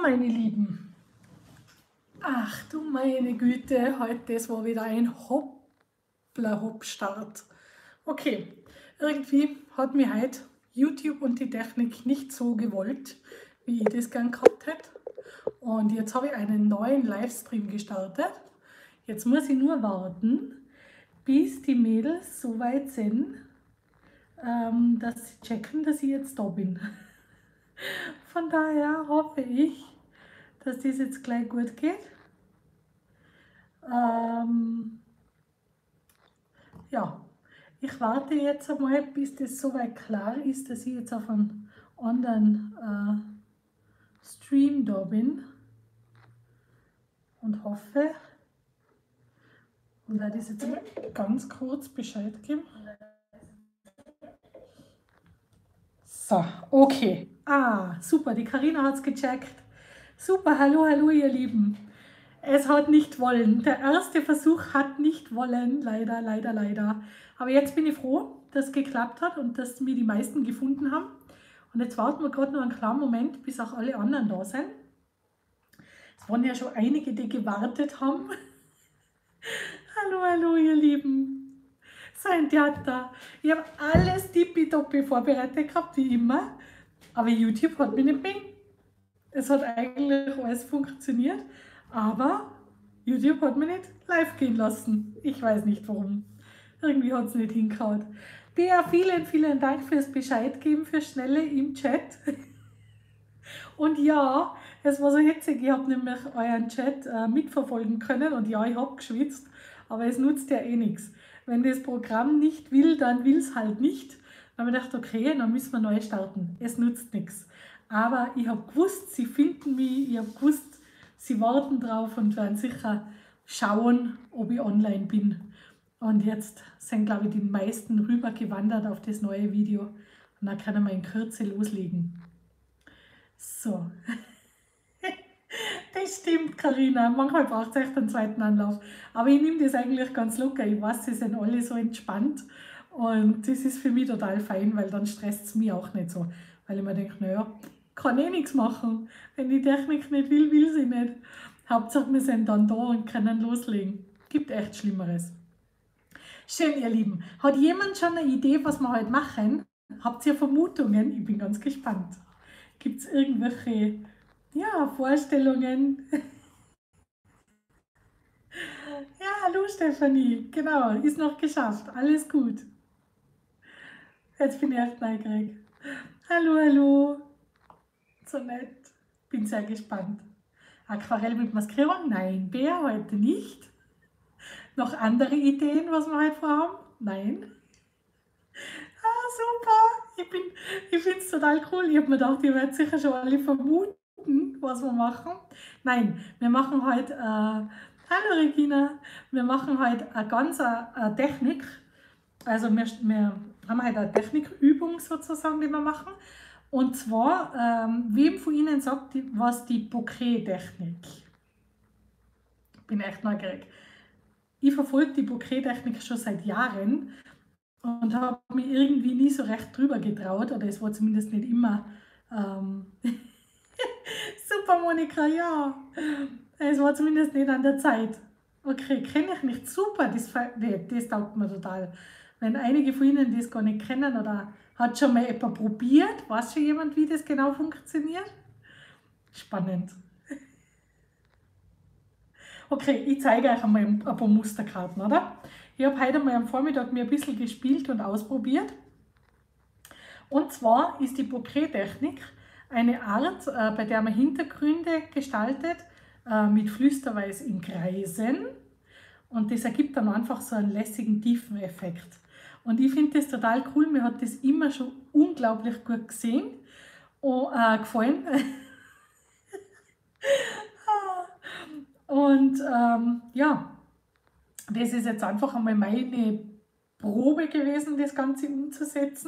meine Lieben, ach du meine Güte, heute das war wieder ein Hoppla-Hopp-Start. Okay, irgendwie hat mir heute YouTube und die Technik nicht so gewollt, wie ich das gern gehabt hätte. Und jetzt habe ich einen neuen Livestream gestartet. Jetzt muss ich nur warten, bis die Mädels so weit sind, dass sie checken, dass ich jetzt da bin. Von daher hoffe ich, dass das jetzt gleich gut geht. Ja, ich warte jetzt einmal, bis das soweit klar ist, dass ich jetzt auf einen anderen Stream da bin und hoffe, und werde das jetzt mal ganz kurz Bescheid geben. So, okay. Ah, super, die Karina hat es gecheckt. Super, hallo, hallo ihr Lieben. Es hat nicht wollen. Der erste Versuch hat nicht wollen, leider, leider, leider. Aber jetzt bin ich froh, dass es geklappt hat und dass mir die meisten gefunden haben. Und jetzt warten wir gerade noch einen kleinen Moment, bis auch alle anderen da sind. Es waren ja schon einige, die gewartet haben. Hallo, hallo ihr Lieben. So ein Theater. Ich habe alles tippitoppi vorbereitet gehabt, wie immer. Aber YouTube hat mich nicht mehr. Es hat eigentlich alles funktioniert, aber YouTube hat mich nicht live gehen lassen. Ich weiß nicht warum. Irgendwie hat es nicht hingehauen. Bea, vielen, vielen Dank fürs Bescheid geben, fürs Schnelle im Chat. Und ja, es war so hitzig, ich habe nämlich euren Chat mitverfolgen können und ja, ich habe geschwitzt, aber es nutzt ja eh nichts. Wenn das Programm nicht will, dann will es halt nicht. Dann habe ich gedacht, okay, dann müssen wir neu starten. Es nutzt nichts. Aber ich habe gewusst, sie finden mich, ich habe gewusst, sie warten drauf und werden sicher schauen, ob ich online bin. Und jetzt sind, glaube ich, die meisten rübergewandert auf das neue Video. Und dann können wir in Kürze loslegen. So. Das stimmt, Karina. Manchmal braucht es echt einen zweiten Anlauf. Aber ich nehme das eigentlich ganz locker. Ich weiß, sie sind alle so entspannt. Und das ist für mich total fein, weil dann stresst es mich auch nicht so. Weil ich mir denke, naja, kann eh nichts machen. Wenn die Technik nicht will, will sie nicht. Hauptsache, wir sind dann da und können loslegen. Gibt echt Schlimmeres. Schön, ihr Lieben. Hat jemand schon eine Idee, was wir heute machen? Habt ihr Vermutungen? Ich bin ganz gespannt. Gibt es irgendwelche Vorstellungen? Ja, hallo Stefanie. Genau, ist noch geschafft. Alles gut. Jetzt bin ich echt neugierig. Hallo, hallo. So nett. Bin sehr gespannt. Aquarell mit Maskierung? Nein, Bär heute nicht. Noch andere Ideen, was wir heute vorhaben? Nein. Ah, super. Ich finde es total cool. Ich habe mir gedacht, ihr werdet sicher schon alle vermuten, was wir machen. Nein, wir machen heute, hallo Regina, wir machen heute eine ganze Technik. Also wir haben heute eine Technikübung sozusagen, die wir machen. Und zwar, wem von Ihnen sagt was die Bouquet-Technik? Bin echt neugierig. Ich verfolge die Bouquet-Technik schon seit Jahren und habe mich irgendwie nie so recht drüber getraut, oder es war zumindest nicht immer. Super, Monika, ja. Es war zumindest nicht an der Zeit. Okay, kenne ich nicht. Super, das taugt mir total. Wenn einige von Ihnen das gar nicht kennen oder hat schon mal jemand probiert, weiß schon jemand, wie das genau funktioniert? Spannend. Okay, ich zeige euch einmal ein paar Musterkarten, oder? Ich habe heute mal am Vormittag mir ein bisschen gespielt und ausprobiert. Und zwar ist die Bouquet-Technik eine Art, bei der man Hintergründe gestaltet mit Flüsterweiß in Kreisen. Und das ergibt dann einfach so einen lässigen Tiefeneffekt. Und ich finde das total cool. Mir hat das immer schon unglaublich gut gefallen. Und ja, das ist jetzt einfach einmal meine Probe gewesen, das Ganze umzusetzen.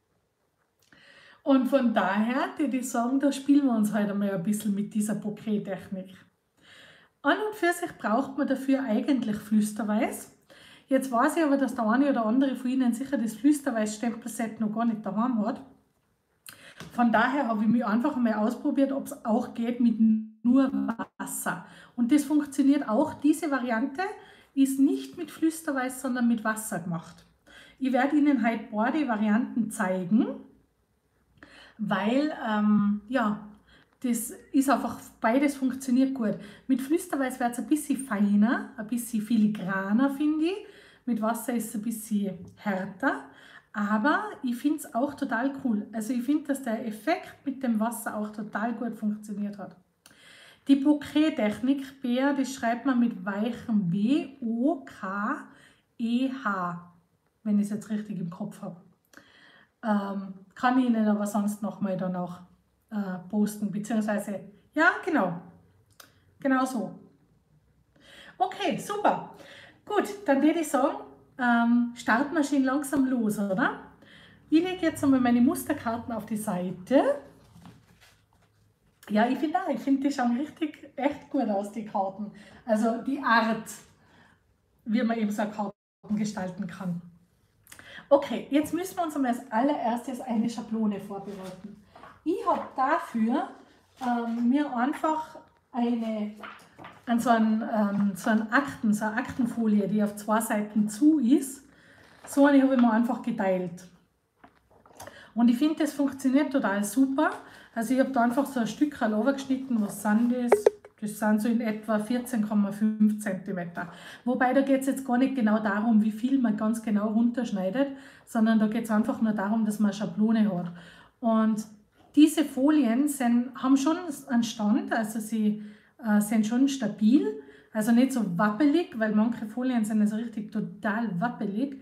Und von daher würde ich sagen, da spielen wir uns heute mal ein bisschen mit dieser Bouquet-Technik. An und für sich braucht man dafür eigentlich Flüsterweiß. Jetzt weiß ich aber, dass der eine oder andere von Ihnen sicher das Flüsterweiß-Stempelset noch gar nicht daheim hat. Von daher habe ich mich einfach mal ausprobiert, ob es auch geht mit nur Wasser. Und das funktioniert auch. Diese Variante ist nicht mit Flüsterweiß, sondern mit Wasser gemacht. Ich werde Ihnen heute beide Varianten zeigen, weil ja, das ist einfach, beides funktioniert gut. Mit Flüsterweiß wird es ein bisschen feiner, ein bisschen filigraner, finde ich. Mit Wasser ist es ein bisschen härter. Aber ich finde es auch total cool. Also ich finde, dass der Effekt mit dem Wasser auch total gut funktioniert hat. Die Bouquet-Technik, Bär, das schreibt man mit weichem B, O, K, E, H, wenn ich es jetzt richtig im Kopf habe. Kann ich Ihnen aber sonst nochmal dann auch posten, beziehungsweise, ja, genau so. Okay, super. Gut, dann würde ich sagen, starten wir schon langsam los, oder? Ich lege jetzt einmal meine Musterkarten auf die Seite. Ja, ich finde, die schauen echt gut aus, die Karten. Also die Art, wie man eben so Karten gestalten kann. Okay, jetzt müssen wir uns einmal als allererstes eine Schablone vorbereiten. Ich habe dafür mir einfach so eine Aktenfolie, die auf 2 Seiten zu ist, so eine habe ich mir einfach geteilt. Und ich finde, das funktioniert total super. Also ich habe da einfach so ein Stück runtergeschnitten, was sind das? Das sind so in etwa 14,5 cm. Wobei da geht es jetzt gar nicht genau darum, wie viel man ganz genau runterschneidet, sondern da geht es einfach nur darum, dass man eine Schablone hat. Und diese Folien haben schon einen Stand, also sie sind schon stabil, also nicht so wappelig, weil manche Folien sind also richtig total wappelig.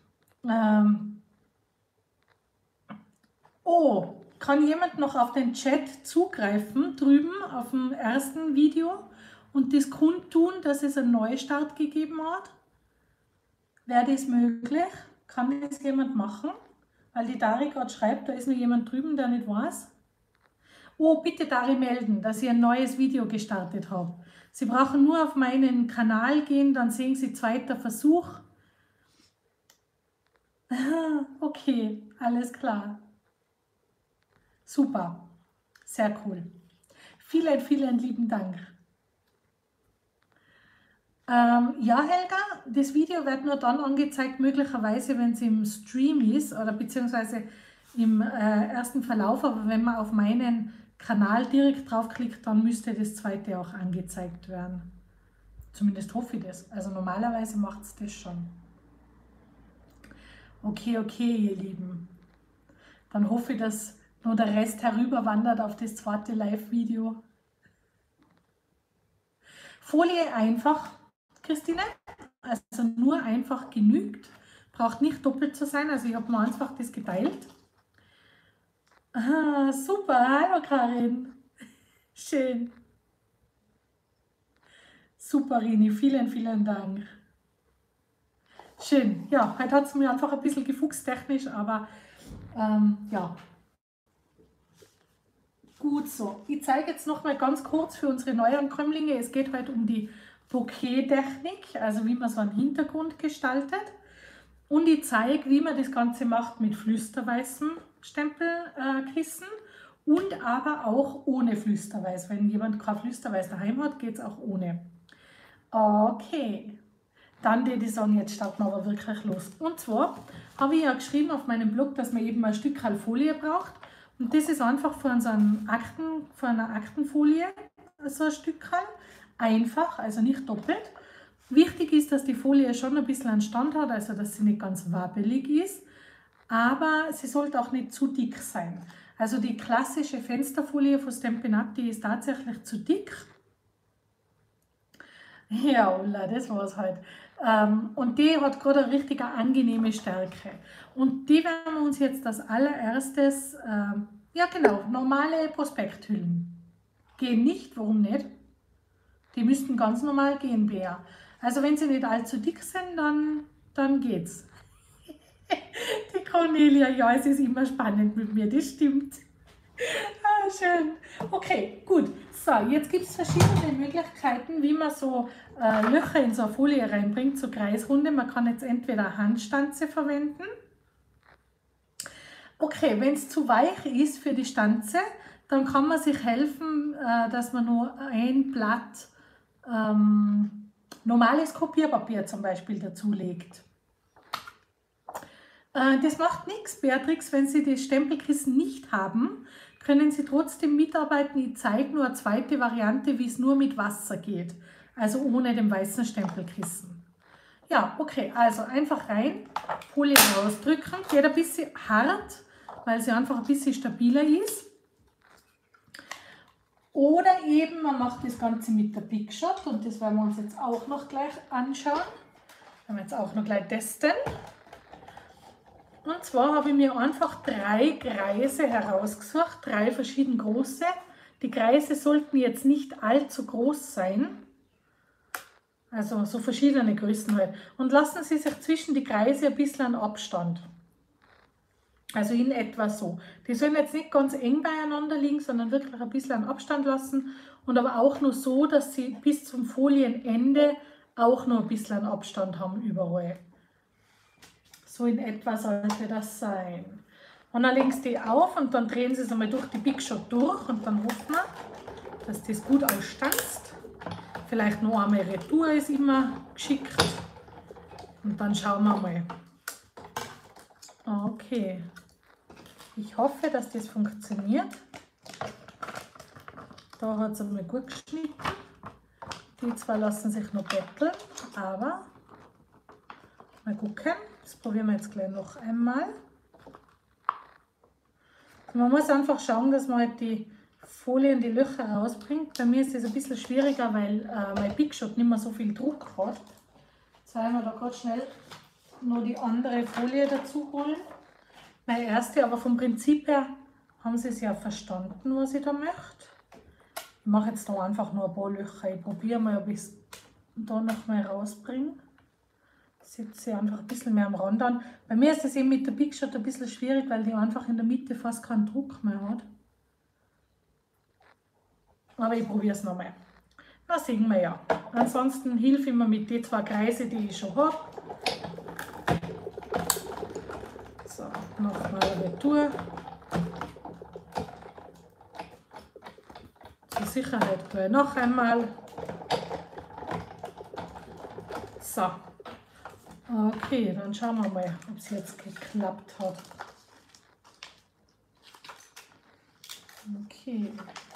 Oh, kann jemand noch auf den Chat zugreifen, drüben auf dem ersten Video und das kundtun, dass es einen Neustart gegeben hat? Wäre das möglich? Kann das jemand machen? Weil die Dari gerade schreibt, da ist noch jemand drüben, der nicht weiß. Oh, bitte Dari melden, dass ich ein neues Video gestartet habe. Sie brauchen nur auf meinen Kanal gehen, dann sehen Sie 2. Versuch. Okay, alles klar. Super, sehr cool. Vielen, vielen lieben Dank. Ja, Helga, das Video wird nur dann angezeigt, möglicherweise, wenn es im Stream ist oder beziehungsweise im ersten Verlauf, aber wenn man auf meinen Kanal direkt draufklickt, dann müsste das zweite auch angezeigt werden. Zumindest hoffe ich das. Also normalerweise macht es das schon. Okay, ihr Lieben. Dann hoffe ich, dass nur der Rest herüberwandert auf das zweite Live-Video. Folie einfach, Christine, also nur einfach genügt, braucht nicht doppelt zu sein, also ich habe nur einfach das geteilt. Ah, super, hallo Karin, schön. Super Rini, vielen, vielen Dank. Schön, ja, heute hat es mir einfach ein bisschen gefuchst technisch, aber ja. Gut so. Ich zeige jetzt noch mal ganz kurz für unsere Neuankömmlinge. Es geht heute um die Bouquet-Technik, also wie man so einen Hintergrund gestaltet. Und ich zeige, wie man das Ganze macht mit flüsterweißem Stempelkissen und aber auch ohne Flüsterweiß. Wenn jemand kein Flüsterweiß daheim hat, geht es auch ohne. Okay, dann würde ich sagen, jetzt starten wir aber wirklich los. Und zwar habe ich ja geschrieben auf meinem Blog, dass man eben ein Stück Folie braucht. Und das ist einfach von einer Aktenfolie so ein Stück, einfach, also nicht doppelt. Wichtig ist, dass die Folie schon ein bisschen einen Stand hat, also dass sie nicht ganz wabbelig ist, aber sie sollte auch nicht zu dick sein. Also die klassische Fensterfolie von Stampin' Up, die ist tatsächlich zu dick. Ja, Ulla, das war's halt. Und die hat gerade eine richtig angenehme Stärke. Und die werden wir uns jetzt als allererstes, ja genau, normale Prospekthüllen. Gehen nicht, warum nicht? Die müssten ganz normal gehen, Bea. Also wenn sie nicht allzu dick sind, dann geht's. Die Cornelia, ja, es ist immer spannend mit mir, das stimmt. Ah, schön. Okay, gut. So, jetzt gibt es verschiedene Möglichkeiten, wie man so Löcher in so eine Folie reinbringt, so Kreisrunde. Man kann jetzt entweder Handstanze verwenden Okay, wenn es zu weich ist für die Stanze, dann kann man sich helfen, dass man nur ein Blatt normales Kopierpapier zum Beispiel dazulegt. Das macht nichts, Beatrix, wenn Sie das Stempelkissen nicht haben, können Sie trotzdem mitarbeiten. Ich zeige nur eine zweite Variante, wie es nur mit Wasser geht, also ohne dem weißen Stempelkissen. Ja, okay, also einfach rein, Folie rausdrücken, geht ein bisschen hart, weil sie einfach ein bisschen stabiler ist. Oder eben, man macht das Ganze mit der Big Shot und das werden wir uns jetzt auch noch gleich anschauen. Werden wir jetzt auch noch gleich testen. Und zwar habe ich mir einfach 3 Kreise herausgesucht, 3 verschieden große. Die Kreise sollten jetzt nicht allzu groß sein, also so verschiedene Größen halt. Und lassen Sie sich zwischen die Kreise ein bisschen an Abstand. Also in etwa so. Die sollen jetzt nicht ganz eng beieinander liegen, sondern wirklich ein bisschen an Abstand lassen. Und aber auch nur so, dass Sie bis zum Folienende auch noch ein bisschen an Abstand haben überall. So in etwa sollte das sein. Und dann legen Sie die auf und dann drehen Sie es einmal durch die Big Shot durch und dann hoffen wir, dass das gut ausstanzt. Vielleicht noch einmal Retour ist immer geschickt. Und dann schauen wir mal. Okay. Ich hoffe, dass das funktioniert. Da hat es einmal gut geschnitten. Die zwei lassen sich noch betteln, aber mal gucken. Das probieren wir jetzt gleich noch einmal. Man muss einfach schauen, dass man halt die Folie in die Löcher rausbringt. Bei mir ist das ein bisschen schwieriger, weil mein Big Shot nicht mehr so viel Druck hat. Jetzt werden wir da gerade schnell noch die andere Folie dazu holen. Meine erste, aber vom Prinzip her haben Sie es ja verstanden, was ich da möchte. Ich mache jetzt da einfach nur ein paar Löcher. Ich probiere mal, ob ich es da noch mal rausbringe. Setze einfach ein bisschen mehr am Rand an. Bei mir ist es eben mit der Big Shot ein bisschen schwierig, weil die einfach in der Mitte fast keinen Druck mehr hat. Aber ich probiere es nochmal. Na, sehen wir ja. Ansonsten hilfe ich mir mit den 2 Kreise, die ich schon habe. So, nochmal Retour. Zur Sicherheit gleich noch einmal. So. Okay, dann schauen wir mal, ob es jetzt geklappt hat. Okay.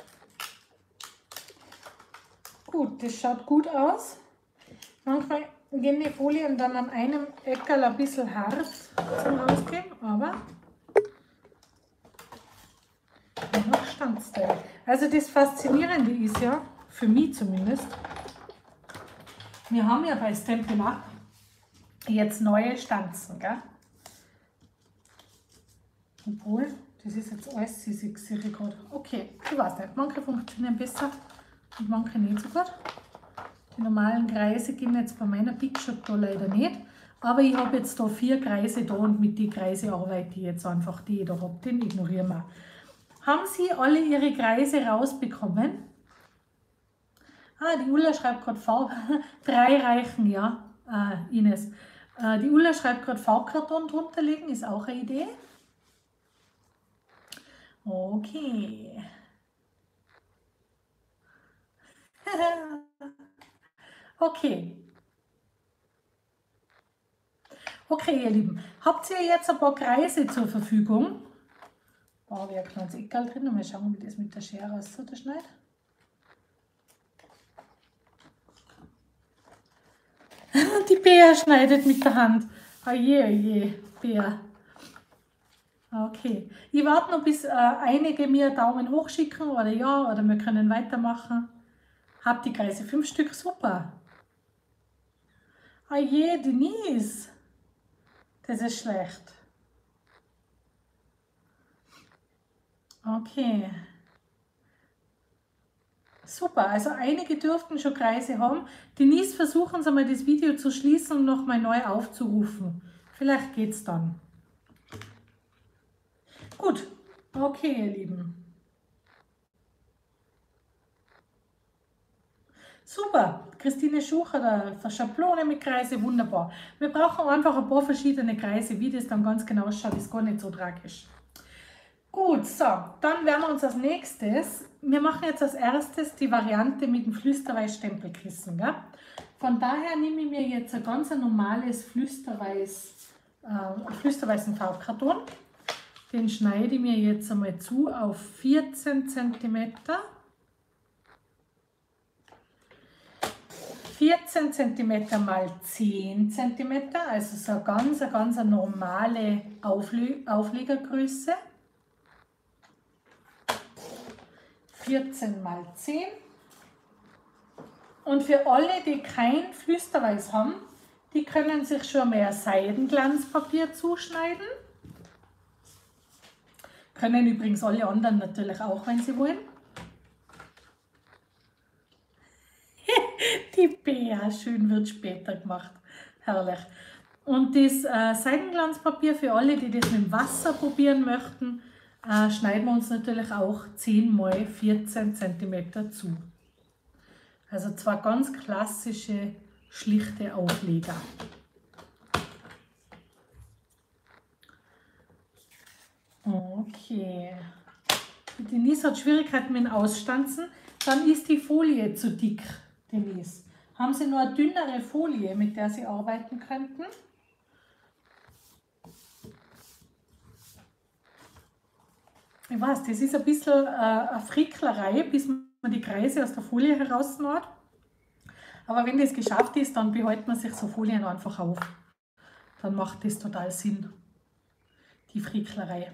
Gut, das schaut gut aus. Manchmal gehen die Folien dann an einem Eckerl ein bisschen hart zum Rausgehen, aber noch Standsteil. Also das Faszinierende ist ja, für mich zumindest, wir haben ja bei Stampin' Up jetzt neue Stanzen, gell? Obwohl, das ist jetzt alles sissig, sehe ich gerade. Okay, ich weiß nicht, manche funktionieren besser und manche nicht so gut. Die normalen Kreise gehen jetzt bei meiner Big Shot da leider nicht. Aber ich habe jetzt da 4 Kreise da und mit den Kreisen arbeite ich jetzt einfach, die ich da habe. Den ignorieren wir. Haben Sie alle Ihre Kreise rausbekommen? Ah, die Ulla schreibt gerade Farbe. 3 reichen, ja, Ines. Die Ulla schreibt gerade Farbkarton drunter legen, ist auch eine Idee. Okay. Okay. Okay, ihr Lieben. Habt ihr jetzt ein paar Kreise zur Verfügung? Da habe ich ein kleines Eckerl drin. Mal schauen, wie das mit der Schere aussieht, der Schneid. Die Bea schneidet mit der Hand. Oje, oje, Bea. Okay. Ich warte noch, bis einige mir Daumen hoch schicken oder ja, oder wir können weitermachen. Habt die Kreise 5 Stück, super. Oje, Denise. Das ist schlecht. Okay. Super, also einige dürften schon Kreise haben. Denise, versuchen Sie mal das Video zu schließen und nochmal neu aufzurufen. Vielleicht geht es dann. Gut, okay, ihr Lieben. Super, Christine Schuch hat eine Schablone mit Kreise, wunderbar. Wir brauchen einfach ein paar verschiedene Kreise, wie das dann ganz genau ausschaut, ist gar nicht so tragisch. Gut, so, dann werden wir uns als nächstes, wir machen jetzt als erstes die Variante mit dem Flüsterweiß-Stempelkissen. Gell? Von daher nehme ich mir jetzt ein ganz normales flüsterweißen Farbkarton. Den schneide ich mir jetzt einmal zu auf 14 cm. 14 cm mal 10 cm, also so eine ganz normale Auflegergröße. 14 mal 10. Und für alle, die kein Flüsterweiß haben, die können sich schon mehr Seidenglanzpapier zuschneiden. Können übrigens alle anderen natürlich auch, wenn sie wollen. Die Bea, schön wird später gemacht. Herrlich. Und das Seidenglanzpapier für alle, die das mit dem Wasser probieren möchten, schneiden wir uns natürlich auch 10 x 14 cm zu. Also zwei ganz klassische, schlichte Aufleger. Okay. Die Denise hat Schwierigkeiten mit dem Ausstanzen. Dann ist die Folie zu dick, Denise. Haben Sie nur eine dünnere Folie, mit der Sie arbeiten könnten? Ich weiß, das ist ein bisschen eine Fricklerei, bis man die Kreise aus der Folie herausnimmt. Aber wenn das geschafft ist, dann behält man sich so Folien einfach auf. Dann macht das total Sinn, die Fricklerei.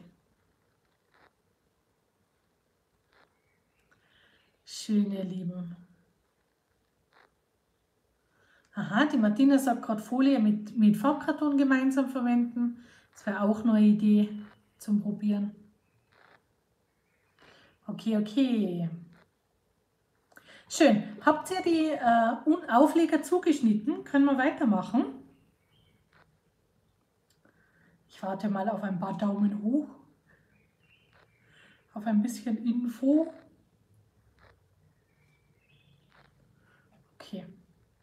Schön, ihr Lieben. Aha, die Martina sagt gerade Folie mit Farbkarton gemeinsam verwenden. Das wäre auch noch eine Idee zum Probieren. Okay, okay. Schön. Habt ihr die Aufleger zugeschnitten? Können wir weitermachen? Ich warte mal auf ein paar Daumen hoch. Auf ein bisschen Info. Okay.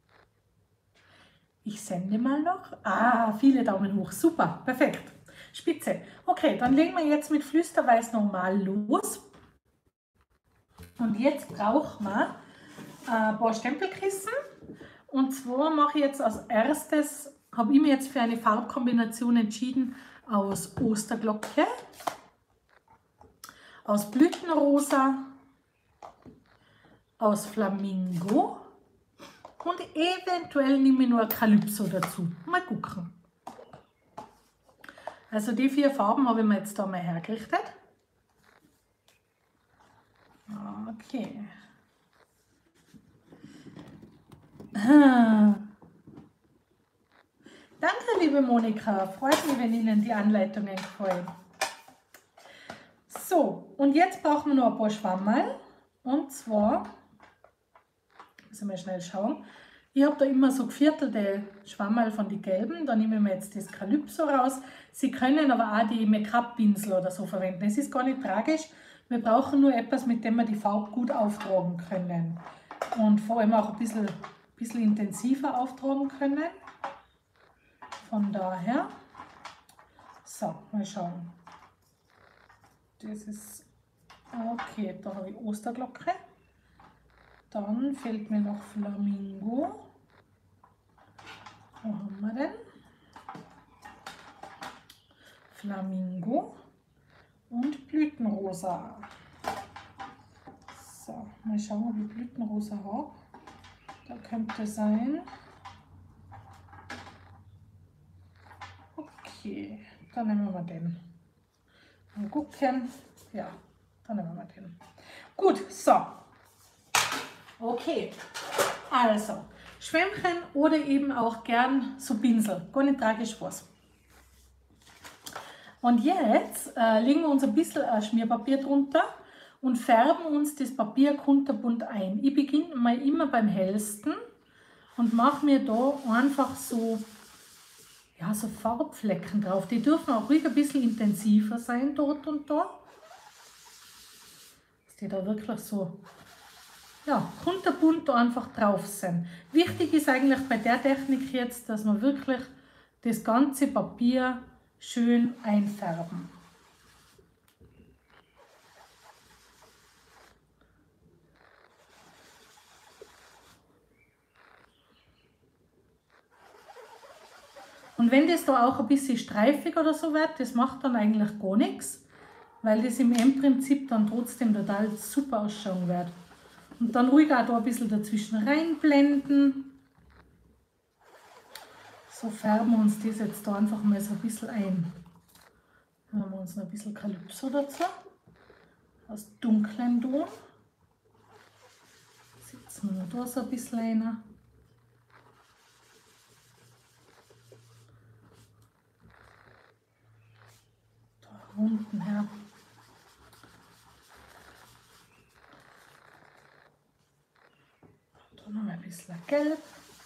Ich sende mal noch. Ah, viele Daumen hoch. Super, perfekt. Spitze. Okay, dann legen wir jetzt mit Flüsterweiß normal los. Und jetzt brauchen wir ein paar Stempelkissen. Und zwar mache ich jetzt als erstes, habe ich mir jetzt für eine Farbkombination entschieden aus Osterglocke, aus Blütenrosa, aus Flamingo und eventuell nehme ich nur Calypso dazu. Mal gucken. Also die 4 Farben habe ich mir jetzt da mal hergerichtet. Okay. Danke, liebe Monika. Freut mich, wenn Ihnen die Anleitungen gefallen. So, und jetzt brauchen wir noch ein paar Schwammerl. Und zwar, müssen wir schnell schauen. Ich habe da immer so geviertelte Schwammerl von den gelben. Da nehmen wir jetzt das Calypso raus. Sie können aber auch die Make-up-Pinsel oder so verwenden. Es ist gar nicht tragisch. Wir brauchen nur etwas, mit dem wir die Farbe gut auftragen können. Und vor allem auch ein bisschen intensiver auftragen können. Von daher, so, mal schauen. Das ist, okay, da habe ich Osterglocke. Dann fehlt mir noch Flamingo. Wo haben wir denn? Flamingo und Blütenrosa. So, mal schauen, ob ich Blütenrosa habe. Da könnte sein. Okay, dann nehmen wir den. Mal gucken. Ja, dann nehmen wir den. Gut, so. Okay, also Schwämmchen oder eben auch gern so Pinsel. Gar nicht tragisch was. Und jetzt legen wir uns ein bisschen Schmierpapier drunter und färben uns das Papier kunterbunt ein. Ich beginne mal immer beim hellsten und mache mir da einfach so, ja, so Farbflecken drauf. Die dürfen auch ruhig ein bisschen intensiver sein, dort und da. Dass die da wirklich so, ja, kunterbunt da einfach drauf sind. Wichtig ist eigentlich bei der Technik jetzt, dass wir wirklich das ganze Papier schön einfärben. Und wenn das da auch ein bisschen streifig oder so wird, das macht dann eigentlich gar nichts, weil das im Endprinzip dann trotzdem total super ausschauen wird. Und dann ruhig auch da ein bisschen dazwischen reinblenden. So färben wir uns das jetzt da einfach mal so ein bisschen ein. Dann haben wir uns noch ein bisschen Calypso dazu, aus dunklem Ton. Setzen wir noch da so ein bisschen rein. Da unten her. Da noch ein bisschen Gelb.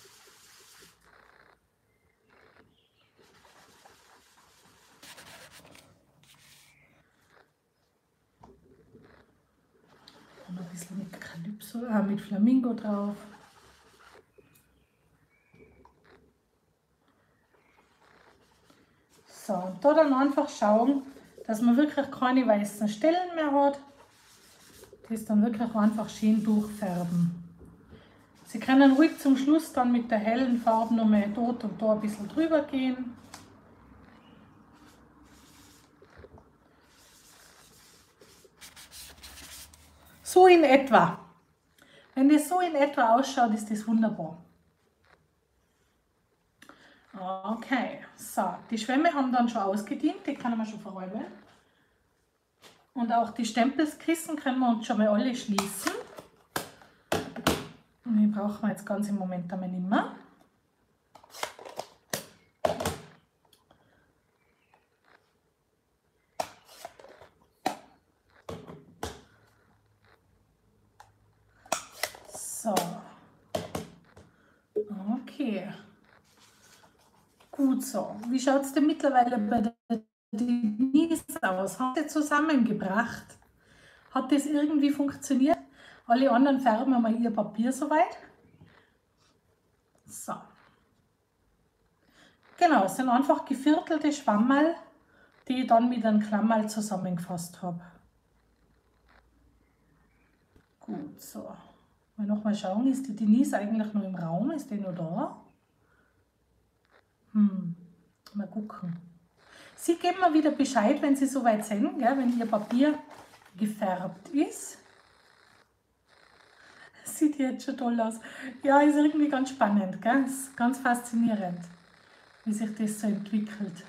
Und ein bisschen mit Calypso, mit Flamingo drauf. So, und da dann einfach schauen, dass man wirklich keine weißen Stellen mehr hat. Das dann wirklich einfach schön durchfärben. Sie können ruhig zum Schluss dann mit der hellen Farbe noch mal dort und da ein bisschen drüber gehen. So in etwa. Wenn das so in etwa ausschaut, ist das wunderbar. Okay, so, die Schwämme haben dann schon ausgedient, die können wir schon verräumen. Und auch die Stempelskissen können wir uns schon mal alle schließen. Und die brauchen wir jetzt ganz im Moment einmal nicht mehr. So. Okay. Gut so. Wie schaut es denn mittlerweile bei der Denise aus? Hat sie zusammengebracht? Hat das irgendwie funktioniert? Alle anderen färben einmal ihr Papier soweit. So. Genau, es sind einfach geviertelte Schwammerl, die ich dann mit einem Klammerl zusammengefasst habe. Gut, so. Mal nochmal schauen, ist die Denise eigentlich noch im Raum? Ist die noch da? Mal gucken. Sie geben mir wieder Bescheid, wenn Sie soweit sind, gell, wenn Ihr Papier gefärbt ist. Sieht jetzt schon toll aus. Ja, ist irgendwie ganz spannend, gell? Ist ganz faszinierend, wie sich das so entwickelt.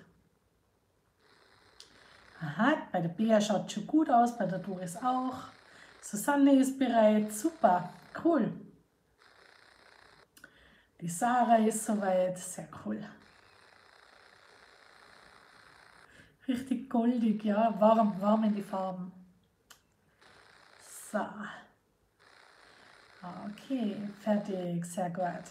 Aha, bei der Bea schaut schon gut aus, bei der Doris auch. Susanne ist bereit, super, cool. Die Sarah ist soweit, sehr cool. Richtig goldig, ja, warm, warm in die Farben. So. Okay, fertig, sehr gut.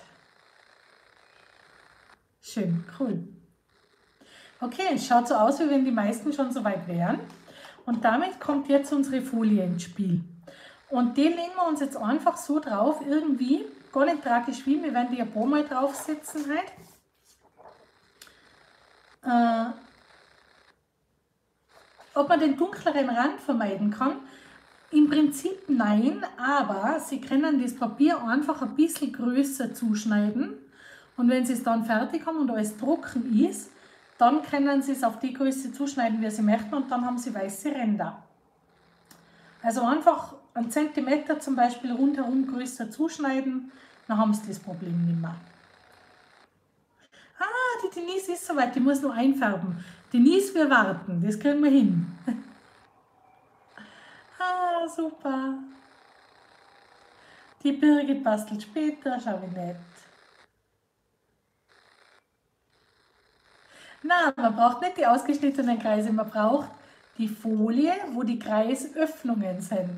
Schön, cool. Okay, es schaut so aus, wie wenn die meisten schon soweit wären. Und damit kommt jetzt unsere Folie ins Spiel. Und den legen wir uns jetzt einfach so drauf, irgendwie, gar nicht tragisch wie, wir werden die ein paar Mal draufsetzen halt. Ob man den dunkleren Rand vermeiden kann? Im Prinzip nein, aber Sie können das Papier einfach ein bisschen größer zuschneiden. Und wenn Sie es dann fertig haben und alles trocken ist, dann können Sie es auf die Größe zuschneiden, wie Sie möchten, und dann haben Sie weiße Ränder. Also einfach einen Zentimeter zum Beispiel rundherum größer zuschneiden, dann haben Sie das Problem nicht mehr. Ah, die Denise ist soweit, die muss nur einfärben. Denise, wir warten, das kriegen wir hin. Ah, super. Die Birgit bastelt später, schau wie nett. Na, man braucht nicht die ausgeschnittenen Kreise, man braucht die Folie, wo die Kreisöffnungen sind.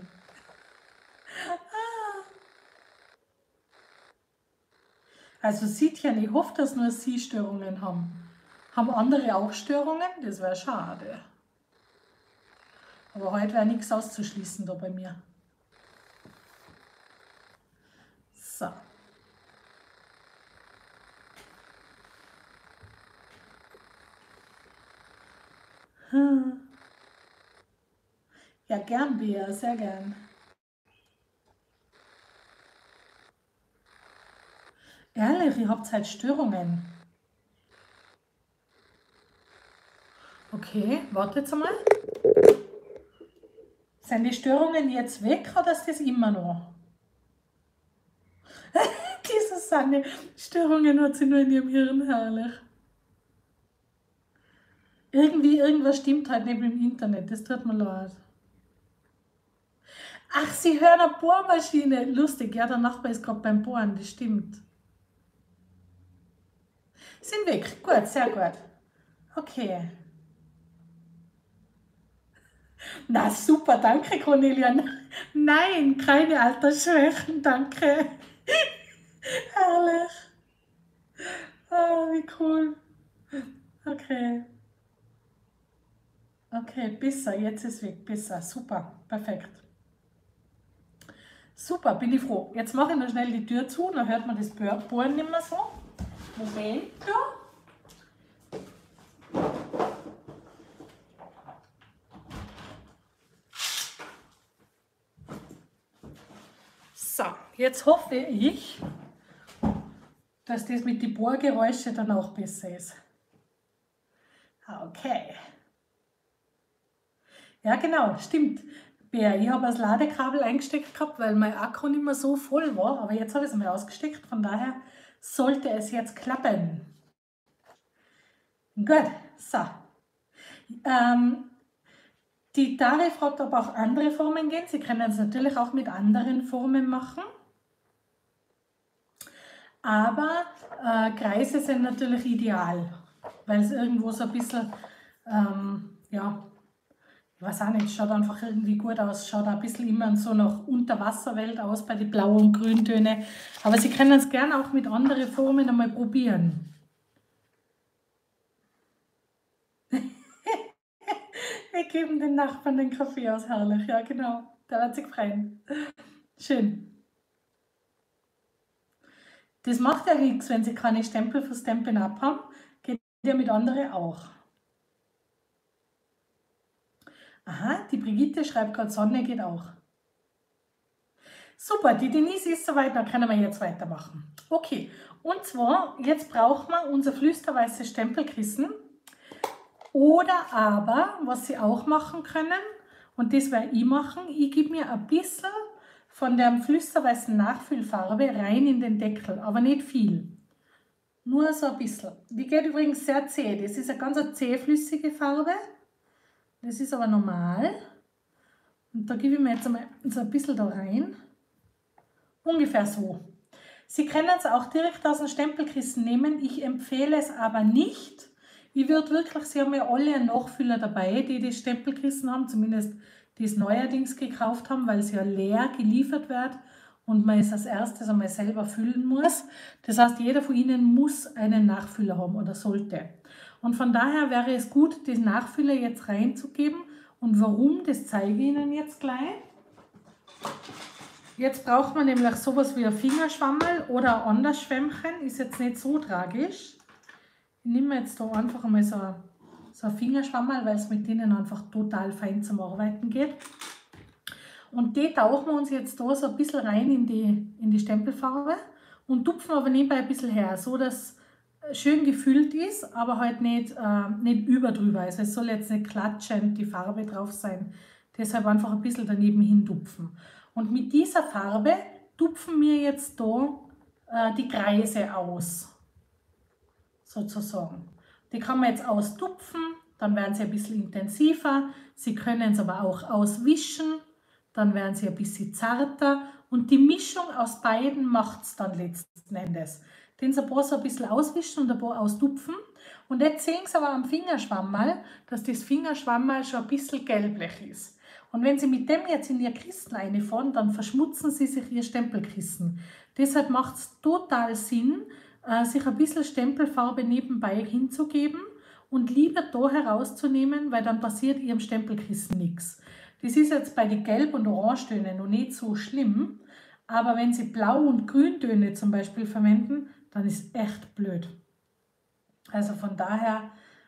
Also Sietchen, ich hoffe, dass nur Sie Störungen haben. Haben andere auch Störungen? Das wäre schade. Aber heute wäre nichts auszuschließen da bei mir. So. Ja, gern, Bea, sehr gern. Ehrlich, ihr habt halt Störungen. Okay, wartet mal. Sind die Störungen jetzt weg oder ist das immer noch? Diese Sanne, Störungen hat sie nur in ihrem Hirn, herrlich. Irgendwas stimmt halt nicht mit dem Internet, das tut mir leid. Ach, Sie hören eine Bohrmaschine. Lustig, ja, der Nachbar ist gerade beim Bohren, das stimmt. Sind weg, gut, sehr gut. Okay. Na super, danke Cornelia. Nein, keine Altersschwächen, danke. Herrlich. Oh, wie cool. Okay. Okay, besser, jetzt ist weg, besser, super, perfekt. Super, bin ich froh. Jetzt mache ich noch schnell die Tür zu, dann hört man das Bohren nicht mehr so. Moment, ja. So, jetzt hoffe ich, dass das mit den Bohrgeräuschen dann auch besser ist. Okay. Ja, genau, stimmt. Bär, ich habe das Ladekabel eingesteckt gehabt, weil mein Akku nicht mehr so voll war, aber jetzt habe ich es mal ausgesteckt, von daher sollte es jetzt klappen. Gut, so. Die Tare fragt, ob auch andere Formen gehen. Sie können es natürlich auch mit anderen Formen machen. Aber Kreise sind natürlich ideal, weil es irgendwo so ein bisschen, ja, ich weiß auch nicht, schaut einfach irgendwie gut aus, schaut ein bisschen immer so nach Unterwasserwelt aus bei den Blau- und Grüntönen. Aber Sie können es gerne auch mit anderen Formen einmal probieren. Wir geben den Nachbarn den Kaffee aus, herrlich, ja genau, der wird sich freuen. Schön. Das macht ja nichts, wenn Sie keine Stempel für Stampin' Up haben, geht ja mit anderen auch. Aha, die Brigitte schreibt gerade, Sonne geht auch. Super, die Denise ist soweit, dann können wir jetzt weitermachen. Okay, und zwar, jetzt braucht man unser flüsterweißes Stempelkissen. Oder aber, was Sie auch machen können, und das werde ich machen, ich gebe mir ein bisschen von der flüsterweißen Nachfüllfarbe rein in den Deckel, aber nicht viel. Nur so ein bisschen. Die geht übrigens sehr zäh. Das ist eine ganz zähflüssige Farbe. Das ist aber normal. Und da gebe ich mir jetzt einmal so ein bisschen da rein. Ungefähr so. Sie können es auch direkt aus dem Stempelkissen nehmen. Ich empfehle es aber nicht. Ich würde wirklich, Sie haben ja alle einen Nachfüller dabei, die das Stempelkissen haben, zumindest die es neuerdings gekauft haben, weil es ja leer geliefert wird und man es als erstes einmal selber füllen muss. Das heißt, jeder von Ihnen muss einen Nachfüller haben oder sollte. Und von daher wäre es gut, den Nachfüller jetzt reinzugeben. Und warum, das zeige ich Ihnen jetzt gleich. Jetzt braucht man nämlich sowas wie ein Fingerschwammerl oder ein anderes Schwämmchen, ist jetzt nicht so tragisch. Ich nehme jetzt da einfach einmal so ein Fingerschwammerl, weil es mit denen einfach total fein zum Arbeiten geht. Und die tauchen wir uns jetzt da so ein bisschen rein in die Stempelfarbe und tupfen aber nebenbei ein bisschen her, so dass es schön gefüllt ist, aber halt nicht überdrüber. Also es soll jetzt nicht klatschend die Farbe drauf sein. Deshalb einfach ein bisschen daneben hin tupfen. Und mit dieser Farbe tupfen wir jetzt da die Kreise aus, sozusagen. Die kann man jetzt austupfen, dann werden sie ein bisschen intensiver. Sie können es aber auch auswischen, dann werden sie ein bisschen zarter. Und die Mischung aus beiden macht es dann letzten Endes. Den so ein bisschen auswischen und ein paar austupfen. Und jetzt sehen Sie aber am Fingerschwammerl, dass das Fingerschwammerl schon ein bisschen gelblich ist. Und wenn Sie mit dem jetzt in Ihr Kissen reinfahren, dann verschmutzen Sie sich Ihr Stempelkissen. Deshalb macht es total Sinn, sich ein bisschen Stempelfarbe nebenbei hinzugeben und lieber da herauszunehmen, weil dann passiert Ihrem Stempelkissen nichts. Das ist jetzt bei den Gelb- und Orangetönen noch nicht so schlimm, aber wenn Sie Blau- und Grüntöne zum Beispiel verwenden, dann ist es echt blöd. Also von daher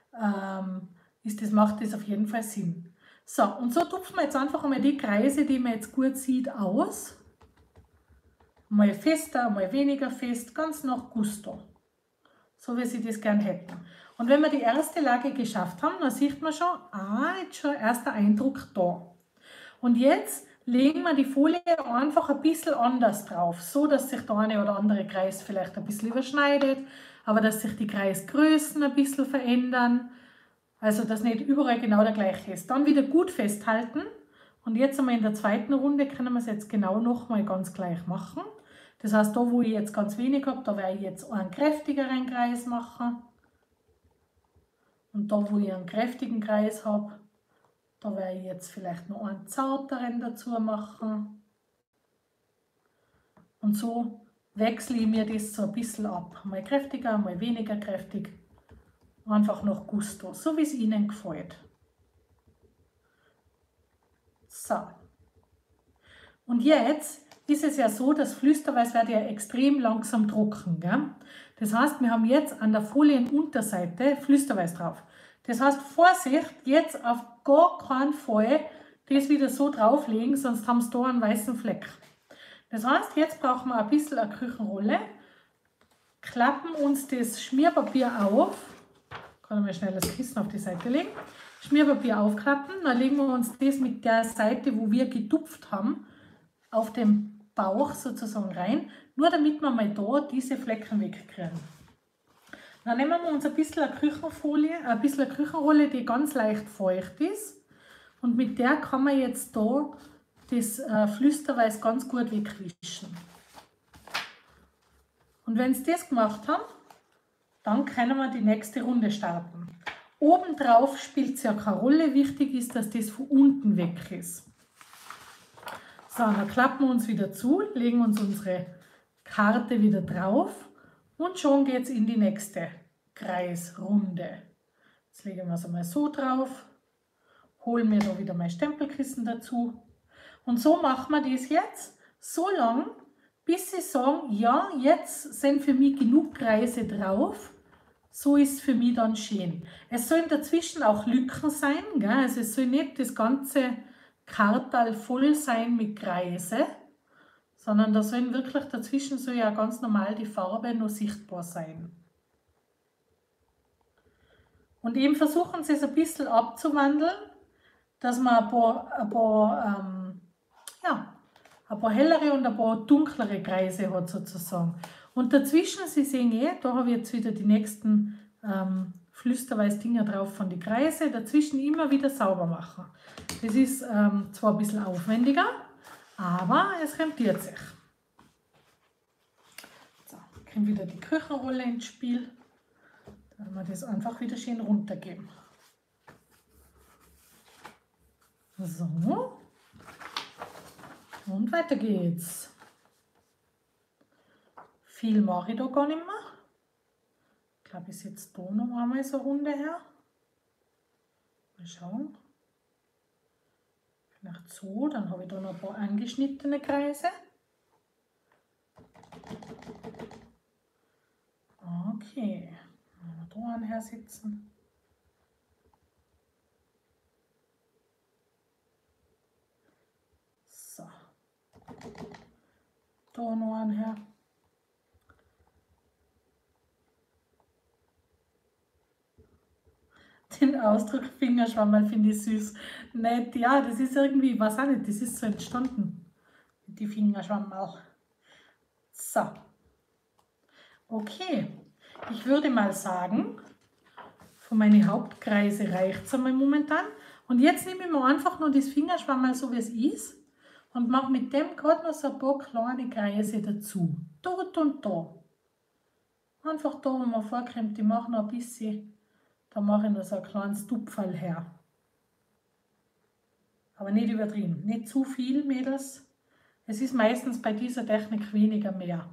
macht das auf jeden Fall Sinn. So, und so tupfen wir jetzt einfach einmal die Kreise, die man jetzt gut sieht, aus. Mal fester, mal weniger fest, ganz nach Gusto. so wie Sie das gern hätten. Und wenn wir die erste Lage geschafft haben, dann sieht man schon, jetzt schon erster Eindruck da. Und jetzt legen wir die Folie einfach ein bisschen anders drauf, so dass sich der eine oder andere Kreis vielleicht ein bisschen überschneidet, aber dass sich die Kreisgrößen ein bisschen verändern, also dass nicht überall genau der gleiche ist. Dann wieder gut festhalten und jetzt einmal in der zweiten Runde können wir es jetzt genau nochmal ganz gleich machen. Das heißt, da wo ich jetzt ganz wenig habe, da werde ich jetzt einen kräftigeren Kreis machen. Und da wo ich einen kräftigen Kreis habe, da werde ich jetzt vielleicht noch einen zarteren dazu machen. Und so wechsle ich mir das so ein bisschen ab. Mal kräftiger, mal weniger kräftig. Einfach nach Gusto, so wie es Ihnen gefällt. So. Und jetzt ist es ja so, dass Flüsterweiß wird ja extrem langsam trocken. Gell? Das heißt, wir haben jetzt an der Folienunterseite Flüsterweiß drauf. Das heißt, Vorsicht, jetzt auf gar keinen Fall das wieder so drauflegen, sonst haben Sie da einen weißen Fleck. Das heißt, jetzt brauchen wir ein bisschen eine Küchenrolle, klappen uns das Schmierpapier auf, kann ich mal schnell das Kissen auf die Seite legen, Schmierpapier aufklappen, dann legen wir uns das mit der Seite, wo wir getupft haben, auf den Bauch sozusagen rein, nur damit wir mal da diese Flecken wegkriegen. Dann nehmen wir uns ein bisschen eine Küchenfolie, ein bisschen eine Küchenrolle, die ganz leicht feucht ist. Und mit der kann man jetzt da das Flüsterweiß ganz gut wegwischen. Und wenn Sie das gemacht haben, dann können wir die nächste Runde starten. Obendrauf spielt es ja keine Rolle, wichtig ist, dass das von unten weg ist. So, dann klappen wir uns wieder zu, legen uns unsere Karte wieder drauf und schon geht es in die nächste Kreisrunde. Jetzt legen wir es einmal so drauf, holen mir da wieder mein Stempelkissen dazu und so machen wir das jetzt so lang, bis Sie sagen, ja, jetzt sind für mich genug Kreise drauf, so ist es für mich dann schön. Es sollen dazwischen auch Lücken sein, gell? Also es soll nicht das ganze Kartal voll sein mit Kreise, sondern da sollen wirklich dazwischen soll ja ganz normal die Farbe noch sichtbar sein. Und eben versuchen Sie es ein bisschen abzuwandeln, dass man ein paar hellere und ein paar dunklere Kreise hat sozusagen. Und dazwischen, Sie sehen da habe ich jetzt wieder die nächsten Flüsterweiß-Dinger drauf von den Kreise, dazwischen immer wieder sauber machen. Das ist zwar ein bisschen aufwendiger, aber es rentiert sich. So, kommt wieder die Küchenrolle ins Spiel. Dann wir das einfach wieder schön runtergeben. So. Und weiter geht's. Viel mache ich da gar nicht mehr. Ich glaube, ich setze da noch einmal so eine Runde her. Mal schauen. Vielleicht so, dann habe ich da noch ein paar angeschnittene Kreise. Okay, mal da einen hersetzen. So. Da noch einen her. Den Ausdruck Fingerschwammerl finde ich süß. Nicht, ja, das ist irgendwie, ich weiß auch nicht, das ist so entstanden. Die Fingerschwammerl. So. Okay. Ich würde mal sagen, von meinen Hauptkreise reicht es einmal momentan. Und jetzt nehme ich mir einfach nur das Fingerschwammerl so wie es ist und mache mit dem gerade noch so ein paar kleine Kreise dazu. Dort und da. Einfach da, wo man vorkommt, die machen noch ein bisschen. Da mache ich noch so ein kleines Tupferl her. Aber nicht übertrieben. Nicht zu viel, Mädels. Es ist meistens bei dieser Technik weniger mehr.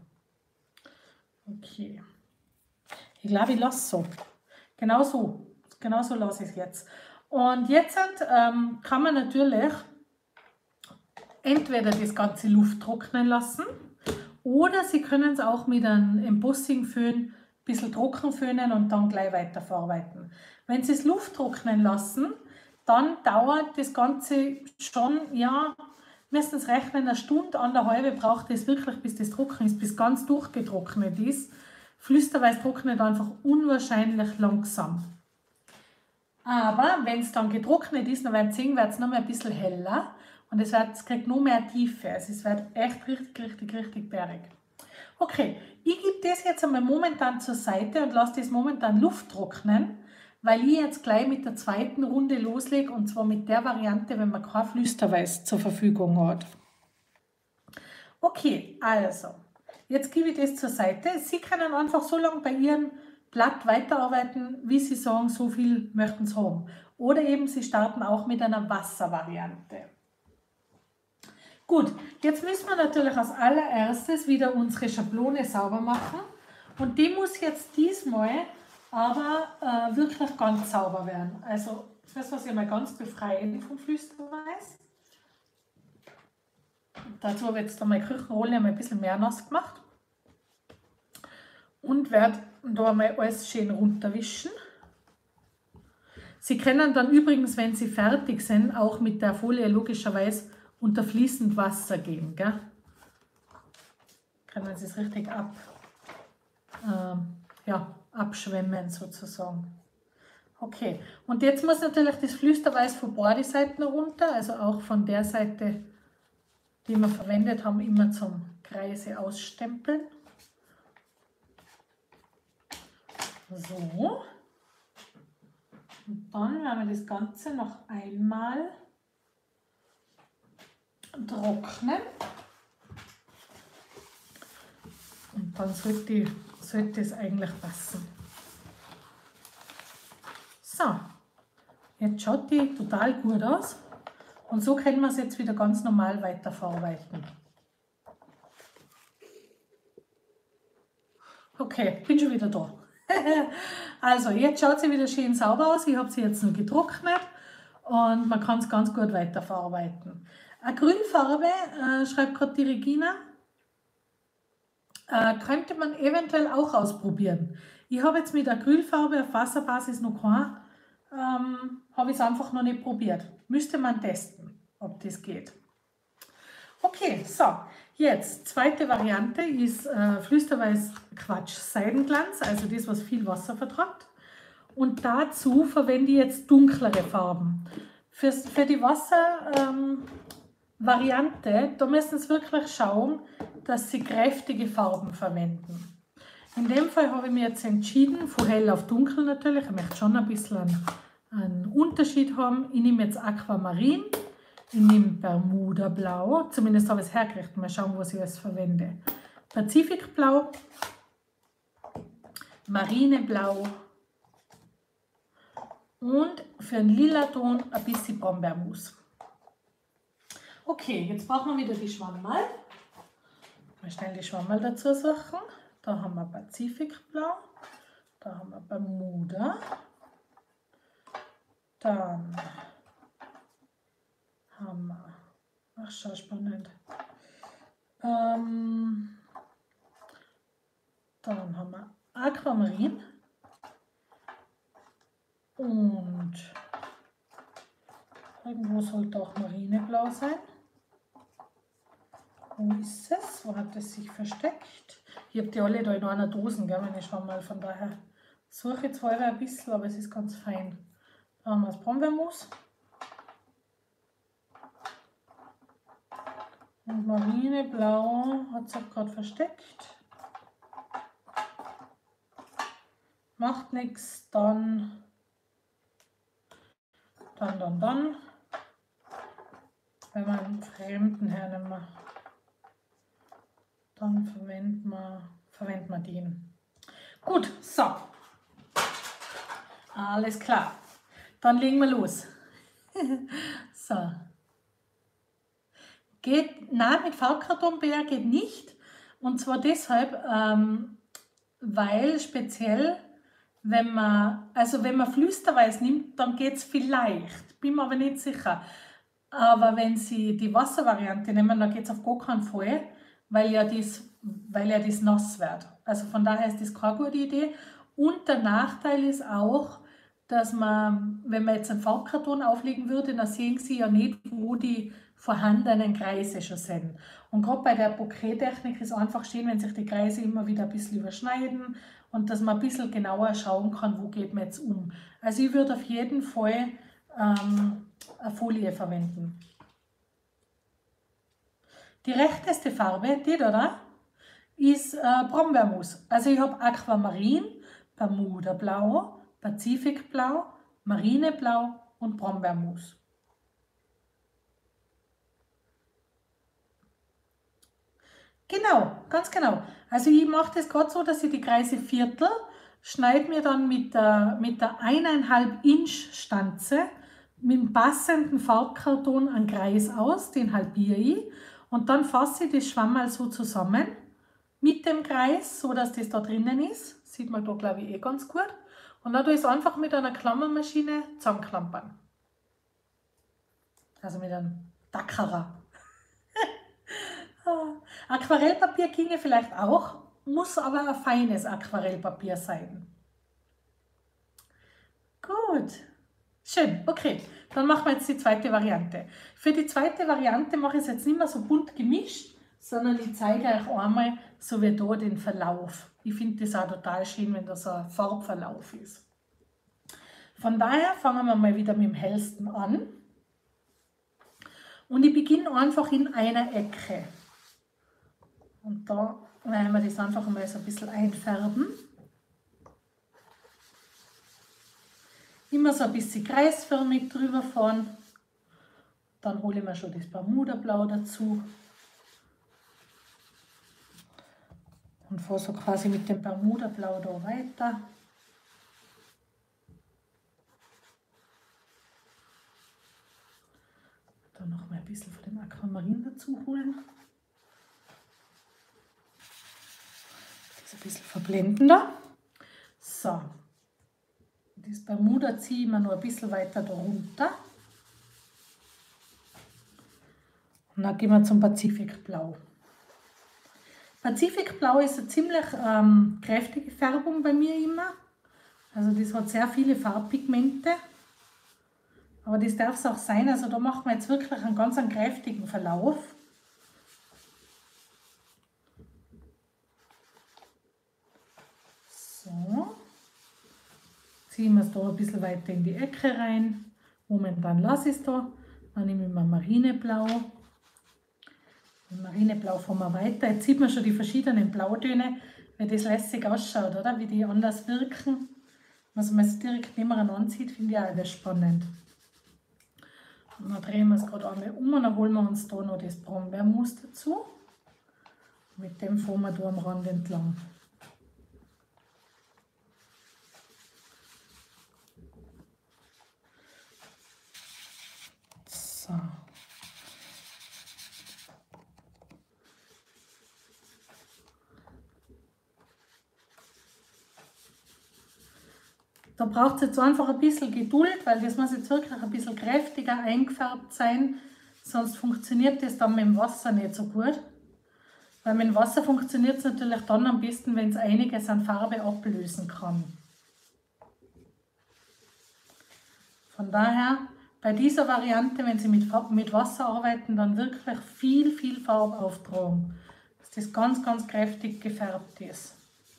Okay. Ich glaube, ich lasse es so. Genau so lasse ich es jetzt. Und jetzt kann man natürlich entweder das ganze Luft trocknen lassen oder Sie können es auch mit einem Embossing-Föhn ein bisschen trocken föhnen und dann gleich weiterverarbeiten. Wenn Sie es Luft trocknen lassen, dann dauert das Ganze schon, ja, müssen Sie rechnen, eine Stunde, anderthalb braucht es wirklich, bis das trocken ist, bis ganz durchgetrocknet ist. Flüsterweiß trocknet einfach unwahrscheinlich langsam. Aber wenn es dann getrocknet ist, dann wird es noch mal ein bisschen heller und es kriegt noch mehr Tiefe. Also es wird echt richtig bärig. Okay, ich gebe das jetzt einmal momentan zur Seite und lasse das momentan Luft trocknen, weil ich jetzt gleich mit der zweiten Runde loslege und zwar mit der Variante, wenn man kein Flüsterweiß zur Verfügung hat. Okay, also, jetzt gebe ich das zur Seite. Sie können einfach so lange bei Ihrem Blatt weiterarbeiten, wie Sie sagen, so viel möchten Sie haben. Oder eben, Sie starten auch mit einer Wasservariante. Gut, jetzt müssen wir natürlich als allererstes wieder unsere Schablone sauber machen. Und die muss jetzt diesmal aber wirklich ganz sauber werden. Also, das muss ich mal ganz befreien vom Flüsterweiß. Dazu habe ich jetzt meine Küchenrolle ein bisschen mehr nass gemacht. Und werde da mal alles schön runterwischen. Sie können dann übrigens, wenn Sie fertig sind, auch mit der Folie logischerweise unter fließend Wasser gehen. Gell? Können Sie es richtig abschwemmen sozusagen. Okay, und jetzt muss natürlich das Flüsterweiß von beiden Seiten runter, also auch von der Seite, die wir verwendet haben, immer zum Kreise ausstempeln. So. Und dann werden wir das Ganze noch einmal trocknen. Und dann sollte es eigentlich passen. So, jetzt schaut die total gut aus. Und so können wir es jetzt wieder ganz normal weiterverarbeiten. Okay, bin schon wieder da. Also, jetzt schaut sie wieder schön sauber aus. Ich habe sie jetzt noch getrocknet und man kann es ganz gut weiterverarbeiten. Acrylfarbe, schreibt gerade die Regina, könnte man eventuell auch ausprobieren. Ich habe jetzt mit Acrylfarbe auf Wasserbasis noch keine, habe ich es einfach noch nicht probiert. Müsste man testen, ob das geht. Okay, so, jetzt zweite Variante ist Flüsterweiß Seidenglanz, also das, was viel Wasser vertragt. Und dazu verwende ich jetzt dunklere Farben. Für die Wasservariante, da müssen Sie wirklich schauen, dass Sie kräftige Farben verwenden. In dem Fall habe ich mir jetzt entschieden, von hell auf dunkel natürlich, ich möchte schon ein bisschen einen Unterschied haben. Ich nehme jetzt Aquamarin. Ich nehme Bermuda-Blau, zumindest habe ich es hergekriegt. Mal schauen, was ich alles verwende. Pazifikblau, Marineblau und für einen lila Ton ein bisschen Brombeermus. Okay, jetzt brauchen wir wieder die Schwammerl. Mal schnell die Schwammerl dazu suchen. Da haben wir Pazifikblau, da haben wir Bermuda, dann haben wir, ach schau, spannend, dann haben wir Aquamarin und irgendwo sollte auch Marineblau sein. Wo ist es? Wo hat es sich versteckt? Ich habe die alle da in einer Dose, gell, meine Schwammerl, von daher suche ich zwar ein bisschen, aber es ist ganz fein. Da haben wir das Brombeermus. Und Marineblau hat sich gerade versteckt. Macht nichts, dann. Wenn wir einen fremden hernehmen, dann verwenden wir den. Gut, so. Alles klar. Dann legen wir los. So. Nein, mit Farbkartonbär geht nicht. Und zwar deshalb, weil speziell, wenn man Flüsterweiß nimmt, dann geht es vielleicht. Bin mir aber nicht sicher. Aber wenn Sie die Wasservariante nehmen, dann geht es auf gar keinen Fall, weil ja das nass wird. Also von daher ist das keine gute Idee. Und der Nachteil ist auch, dass man, wenn man jetzt einen Farbkarton auflegen würde, dann sehen Sie ja nicht, wo die vorhandenen Kreise schon sind. Und gerade bei der Bouquet-Technik ist einfach schön, wenn sich die Kreise immer wieder ein bisschen überschneiden und dass man ein bisschen genauer schauen kann, wo geht man jetzt um. Also ich würde auf jeden Fall eine Folie verwenden. Die rechteste Farbe, die da, ist Brombeermus. Also ich habe Aquamarin, Bermudablau, Pazifikblau, Marineblau und Brombeermus. Genau, ganz genau. Also ich mache das gerade so, dass ich die Kreise viertel, schneide mir dann mit der 1,5 Inch Stanze mit dem passenden Farbkarton einen Kreis aus, den halbiere ich und dann fasse ich das Schwammerl so zusammen mit dem Kreis, so dass das da drinnen ist. Sieht man da, glaube ich, eh ganz gut. Und dann tue ich es einfach mit einer Klammermaschine zusammenklampern. Also mit einem Dackerer. Aquarellpapier ginge vielleicht auch, muss aber ein feines Aquarellpapier sein. Gut, schön, okay, dann machen wir jetzt die zweite Variante. Für die zweite Variante mache ich es jetzt nicht mehr so bunt gemischt, sondern ich zeige euch einmal so wie da den Verlauf. Ich finde das auch total schön, wenn da so ein Farbverlauf ist. Von daher fangen wir mal wieder mit dem hellsten an. Und ich beginne einfach in einer Ecke. Und da werden wir das einfach mal so ein bisschen einfärben. Immer so ein bisschen kreisförmig drüber fahren. Dann hole ich mir schon das Bermudablau dazu. Und fahre so quasi mit dem Bermudablau da weiter. Dann noch mal ein bisschen von dem Aquamarin dazu holen. Ein bisschen verblendender. So, das Bermuda ziehe ich mir noch ein bisschen weiter da runter. Und dann gehen wir zum Pazifikblau. Pazifikblau ist eine ziemlich kräftige Färbung bei mir immer. Also das hat sehr viele Farbpigmente. Aber das darf es auch sein. Also da macht man jetzt wirklich einen ganz kräftigen Verlauf. So, ziehen wir es da ein bisschen weiter in die Ecke rein. Momentan lasse ich es da. Dann nehme ich mal Marineblau. Mit Marineblau fahren wir weiter. Jetzt sieht man schon die verschiedenen Blautöne, wie das lässig ausschaut, oder? Wie die anders wirken. Wenn man es direkt nebeneinander sieht, finde ich auch das spannend. Und dann drehen wir es gerade einmal um und dann holen wir uns da noch das Brombeermus dazu. Mit dem fahren wir da am Rand entlang. So. Da braucht es jetzt einfach ein bisschen Geduld, weil das muss jetzt wirklich ein bisschen kräftiger eingefärbt sein, sonst funktioniert das dann mit dem Wasser nicht so gut. Weil mit dem Wasser funktioniert es natürlich dann am besten, wenn es einiges an Farbe ablösen kann. Von daher, bei dieser Variante, wenn Sie mit Wasser arbeiten, dann wirklich viel Farbe auftragen, dass das ganz kräftig gefärbt ist.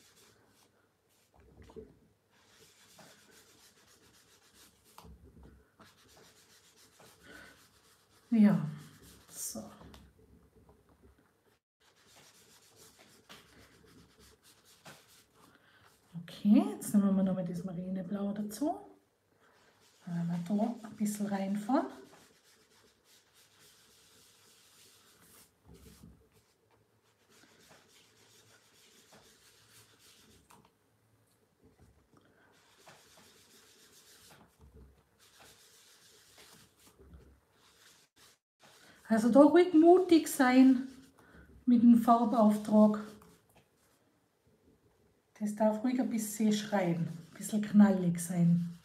Ja, so. Okay, jetzt nehmen wir nochmal das Marineblau dazu. Dann werden wir da ein bisschen reinfahren. Also da ruhig mutig sein mit dem Farbauftrag. Das darf ruhig ein bisschen schreien, ein bisschen knallig sein.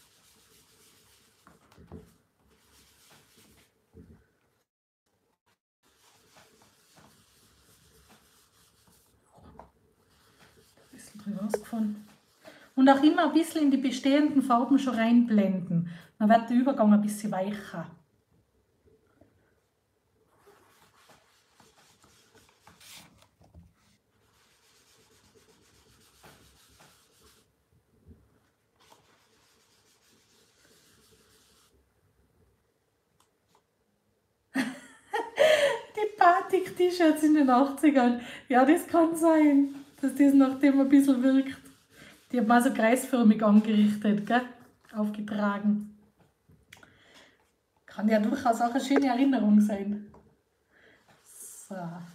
Ein bisschen drüber ausgefahren. Und auch immer ein bisschen in die bestehenden Farben schon reinblenden. Dann wird der Übergang ein bisschen weicher. Batik-T-Shirts in den 80ern. Ja, das kann sein, dass das nach dem ein bisschen wirkt. Die hat man so kreisförmig angerichtet, gell? Aufgetragen. Kann ja durchaus auch eine schöne Erinnerung sein. So.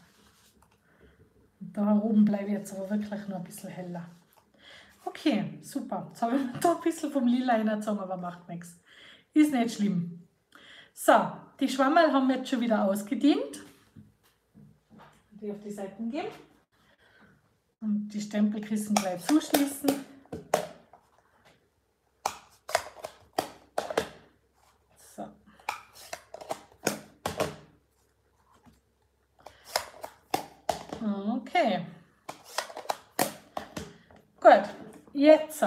Und da oben bleibe ich jetzt aber wirklich noch ein bisschen heller. Okay, super. Jetzt habe ich da ein bisschen vom Lila reingezogen, aber macht nichts. Ist nicht schlimm. So, die Schwammerl haben wir jetzt schon wieder ausgedient. Die auf die Seiten geben. Und die Stempelkissen gleich zuschließen. So. Okay. Gut, jetzt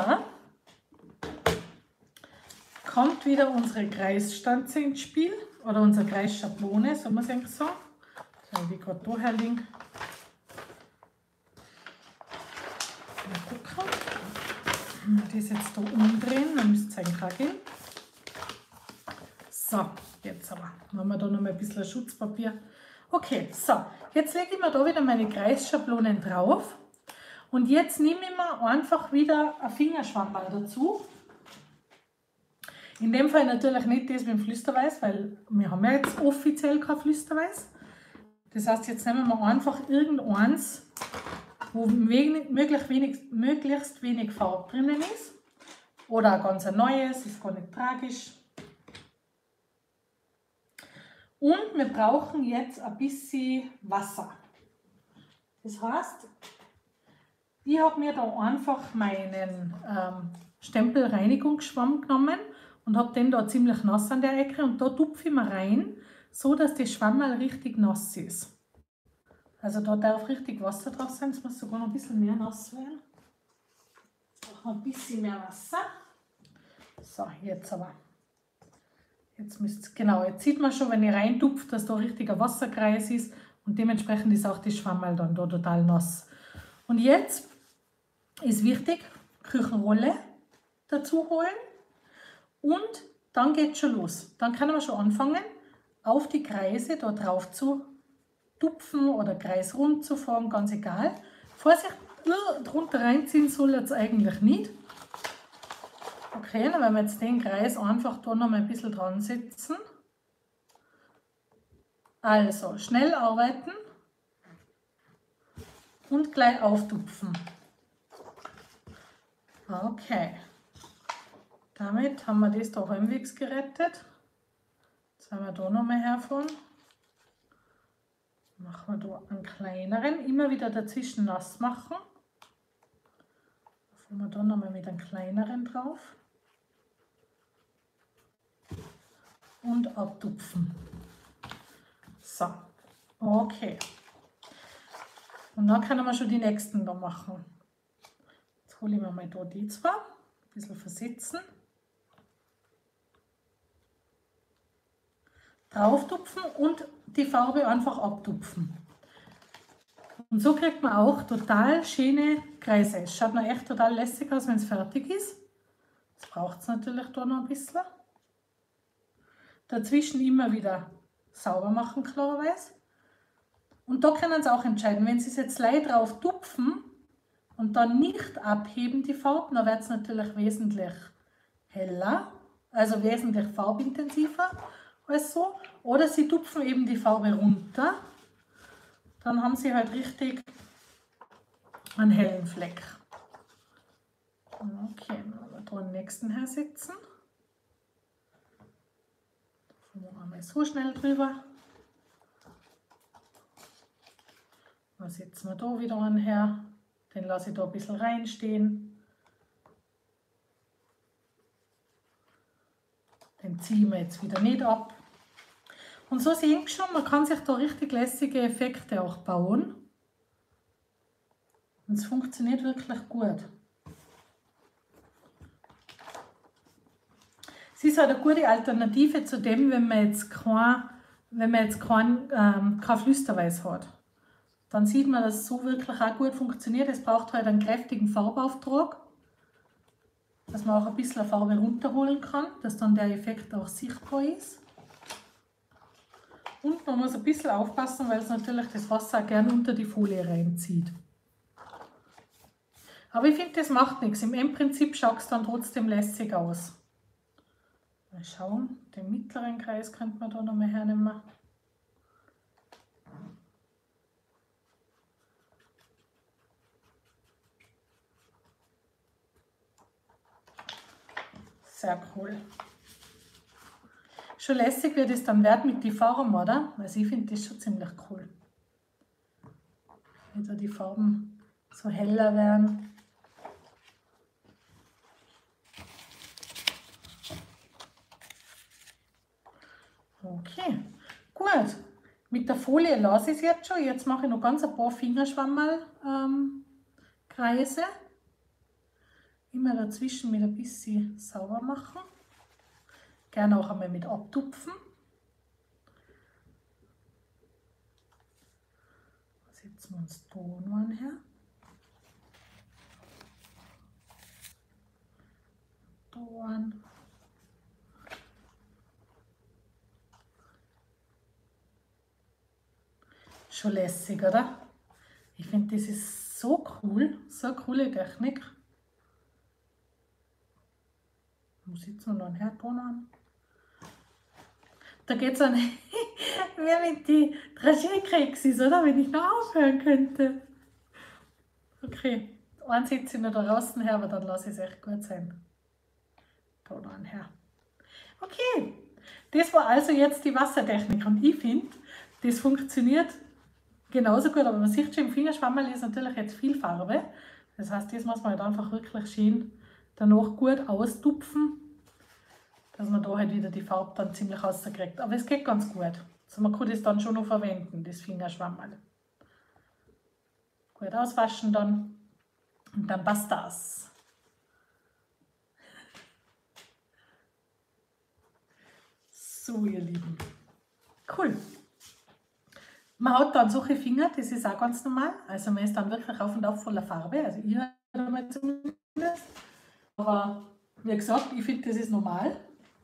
kommt wieder unsere Kreisstanze ins Spiel. Oder unsere Kreisschablone, soll man es eigentlich sagen. So, wie gerade da herliegen. Mal gucken. Die ist jetzt da umdrehen, dann müsste es eigentlich auch gehen. So, jetzt aber. Dann haben wir da noch mal ein bisschen Schutzpapier. Okay, so, jetzt lege ich mir da wieder meine Kreisschablonen drauf. Und jetzt nehme ich mir einfach wieder ein Fingerschwammerl dazu. In dem Fall natürlich nicht das mit dem Flüsterweiß, weil wir haben ja jetzt offiziell kein Flüsterweiß. Das heißt, jetzt nehmen wir einfach irgendeins, wo möglichst wenig Farbe drinnen ist. Oder ein ganz neues, ist gar nicht tragisch. Und wir brauchen jetzt ein bisschen Wasser. Das heißt, ich habe mir da einfach meinen Stempelreinigungsschwamm genommen und habe den da ziemlich nass an der Ecke und da tupfe ich mir rein, so dass das Schwammerl richtig nass ist. Also da darf richtig Wasser drauf sein, es muss sogar noch ein bisschen mehr nass werden. Noch ein bisschen mehr Wasser. So, jetzt aber. Jetzt müsst genau, jetzt sieht man schon, wenn ihr reintupft, dass da richtiger Wasserkreis ist und dementsprechend ist auch das Schwammerl dann da total nass. Und jetzt ist wichtig, Küchenrolle dazu holen und dann geht es schon los. Dann können wir schon anfangen, auf die Kreise da drauf zu tupfen oder kreisrund zu formen, ganz egal. Vorsicht, drunter reinziehen soll jetzt eigentlich nicht. Okay, dann werden wir jetzt den Kreis einfach da noch mal ein bisschen dran setzen. Also, schnell arbeiten und gleich auftupfen. Okay, damit haben wir das da halbwegs gerettet. Jetzt werden wir da nochmal herfahren. Machen wir da einen kleineren, immer wieder dazwischen nass machen. Fahren wir da nochmal mit einem kleineren drauf. Und abtupfen. So, okay. Und dann können wir schon die nächsten da machen. Jetzt hole ich mir mal da die zwei, ein bisschen versetzen. Drauftupfen und die Farbe einfach abtupfen. Und so kriegt man auch total schöne Kreise. Es schaut noch echt total lässig aus, wenn es fertig ist. Jetzt braucht es natürlich da noch ein bisschen. Dazwischen immer wieder sauber machen, klarerweise. Und da können Sie auch entscheiden, wenn Sie es jetzt leicht drauf tupfen und dann nicht abheben die Farbe, dann wird es natürlich wesentlich heller, also wesentlich farbintensiver als so. Oder Sie tupfen eben die Farbe runter, dann haben Sie halt richtig einen hellen Fleck. Okay, dann werden wir da den nächsten hersetzen. Einmal so schnell drüber. Dann setzen wir da wieder einen her. Den lasse ich da ein bisschen reinstehen. Den ziehen wir jetzt wieder nicht ab. Und so sehen Sie schon, man kann sich da richtig lässige Effekte auch bauen. Und es funktioniert wirklich gut. Es ist halt eine gute Alternative zu dem, wenn man jetzt kein Flüsterweiß hat. Dann sieht man, dass es so wirklich auch gut funktioniert. Es braucht halt einen kräftigen Farbauftrag, dass man auch ein bisschen Farbe runterholen kann, dass dann der Effekt auch sichtbar ist. Und man muss ein bisschen aufpassen, weil es natürlich das Wasser gern unter die Folie reinzieht. Aber ich finde, das macht nichts. Im Endprinzip schaut es dann trotzdem lässig aus. Mal schauen, den mittleren Kreis könnte man da noch mal hernehmen. Sehr cool. Schon lässig wird es dann werden mit den Farben, oder? Also ich finde das schon ziemlich cool. Wenn da die Farben so heller werden. Okay, gut. Mit der Folie lasse ich es jetzt schon. Jetzt mache ich noch ganz ein paar Fingerschwammerl Kreise. Immer dazwischen mit ein bisschen sauber machen. Gerne auch einmal mit abtupfen. Setzen wir uns da noch einen her. Da einen. Schon lässig, oder? Ich finde, das ist so cool, so eine coole Technik. Wo sitzen wir noch einen Herdton an? Da geht es an, wie mit die Dragé-Keksis, oder? Wenn ich noch aufhören könnte. Okay, einen setze ich noch da draußen her, aber dann lasse ich es echt gut sein. Da noch einen her. Okay, das war also jetzt die Wassertechnik und ich finde, das funktioniert genauso gut, aber man sieht schon, im Fingerschwammerl ist natürlich jetzt viel Farbe. Das heißt, das muss man halt einfach wirklich schön danach gut austupfen, dass man da halt wieder die Farbe dann ziemlich rauskriegt. Aber es geht ganz gut. Also man kann das dann schon noch verwenden, das Fingerschwammerl. Gut auswaschen dann und dann passt das. So, ihr Lieben. Cool. Man hat dann solche Finger, das ist auch ganz normal. Also man ist dann wirklich auf und auf voller Farbe. Also ich einmal zumindest. Aber wie gesagt, ich finde, das ist normal.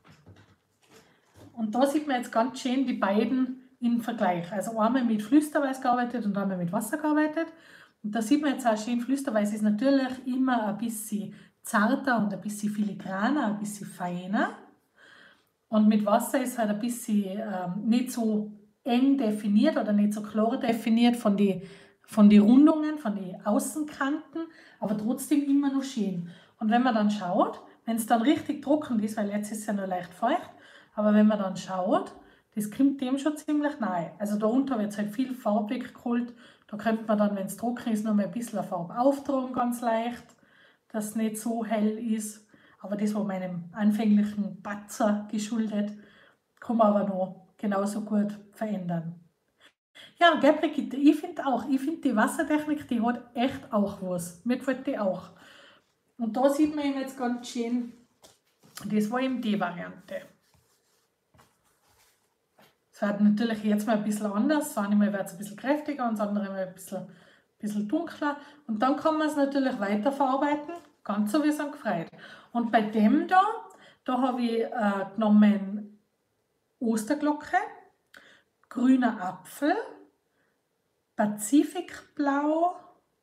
Und da sieht man jetzt ganz schön die beiden im Vergleich. Also einmal mit Flüsterweiß gearbeitet und einmal mit Wasser gearbeitet. Und da sieht man jetzt auch schön, Flüsterweiß ist natürlich immer ein bisschen zarter und ein bisschen filigraner, ein bisschen feiner. Und mit Wasser ist halt ein bisschen nicht so eng definiert oder nicht so klar definiert von den Rundungen, von den Außenkanten, aber trotzdem immer noch schön. Und wenn man dann schaut, wenn es dann richtig trocken ist, weil jetzt ist es ja noch leicht feucht, aber wenn man dann schaut, das kommt dem schon ziemlich nahe. Also da unten wird es halt viel Farbe weggeholt. Da könnte man dann, wenn es trocken ist, noch mal ein bisschen Farbe auftragen, ganz leicht, dass es nicht so hell ist. Aber das war meinem anfänglichen Patzer geschuldet, kann man aber noch genauso gut verändern. Ja, gell, Brigitte, ich finde die Wassertechnik, die hat echt auch was. Mir gefällt die auch. Und da sieht man eben jetzt ganz schön, das war eben die Variante. Es wird natürlich jetzt mal ein bisschen anders, das eine Mal wird es ein bisschen kräftiger und das andere Mal ein bisschen dunkler. Und dann kann man es natürlich weiter verarbeiten, ganz so wie es einem gefällt. Und bei dem da habe ich genommen Osterglocke, grüner Apfel, Pazifikblau